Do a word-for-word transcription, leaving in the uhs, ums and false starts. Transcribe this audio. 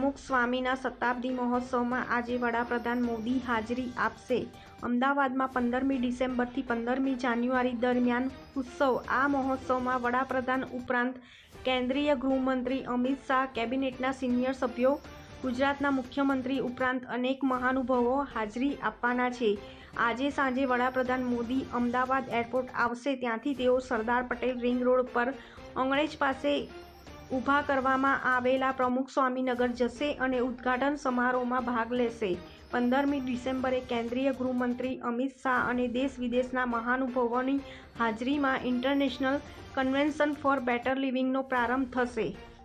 પ્રમુખ સ્વામીના શતાબ્દી મહોત્સવમાં આજે વડાપ્રધાન મોદી હાજરી આપશે. અમદાવાદમાં પંદરમી ડિસેમ્બરથી પંદરમી જાન્યુઆરી દરમિયાન ઉત્સવ આ મહોત્સવમાં વડાપ્રધાન ઉપરાંત કેન્દ્રીય ગૃહમંત્રી અમિત શાહ, કેબિનેટના સિનિયર સભ્યો, ગુજરાતના મુખ્યમંત્રી ઉપરાંત અનેક મહાનુભાવો હાજરી આપવાના છે. આજે સાંજે વડાપ્રધાન મોદી અમદાવાદ એરપોર્ટ આવશે. ત્યાંથી તેઓ સરદાર પટેલ રિંગ રોડ પર અંગ્રેજ પાસે ઊભા કરવામાં આવેલા પ્રમુખ સ્વામીનગર જશે અને ઉદ્ઘાટન સમારોહમાં ભાગ લેશે. પંદરમી ડિસેમ્બરે કેન્દ્રીય ગૃહમંત્રી અમિત શાહ અને દેશ વિદેશના મહાનુભાવોની હાજરીમાં ઇન્ટરનેશનલ કન્વેન્શન ફોર બેટર લિવિંગનો પ્રારંભ થશે.